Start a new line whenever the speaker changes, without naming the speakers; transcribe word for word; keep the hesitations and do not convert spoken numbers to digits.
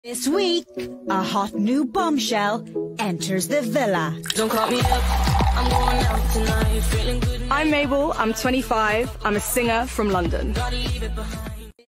This week, a hot new bombshell enters the villa.
Don't call me up, I'm going out tonight, feeling good.
I'm Mabel, I'm twenty-five, I'm a singer from London.
Gotta leave it behind.